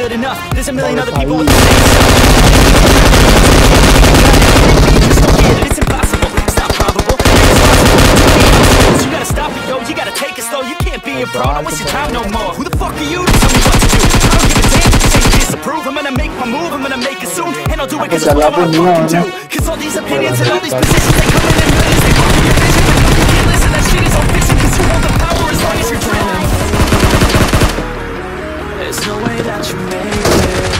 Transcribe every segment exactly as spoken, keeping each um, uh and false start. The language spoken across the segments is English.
it enough. There's a million other people with the same stuff. Just don't get it, it's impossible. It's not probable, it's possible. You gotta stop it, yo, you gotta take it slow. You can't be a pro, don't waste your time no more. Who the fuck are you to tell me what to do? I don't give a damn if you say you disapprove. I'm gonna make my move, I'm gonna make it soon. And I'll do it cause it's what I wanna fucking do. Cause all these opinions and all these positions, they come in and millions, they fuck with your vision. But you can't listen, that shit is all fiction. Cause you hold the power as long as you're dreaming. There's no way that you make it.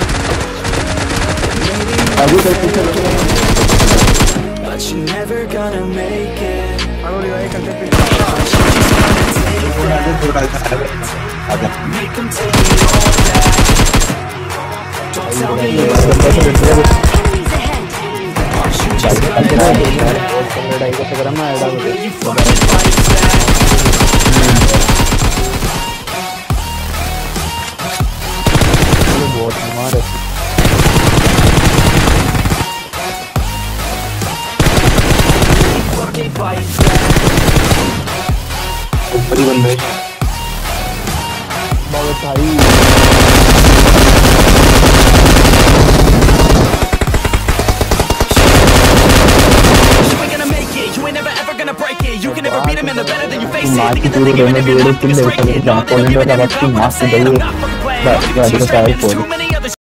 But you're never gonna make it. But you're just gonna take that. Make them take it all back. Don't tell me it's enemies ahead. Aren't you just gonna take it back? Will you fucking fight back? ऊपरी बंदे बहुत भाई You ain't never ever gonna break it. You can never beat him and they're better than you face it. Thinking that they give it, if you're not, you're just breaking it. No, I'm gonna be the never gonna say it. I'm not fucking playing. All these bitches rapping, too many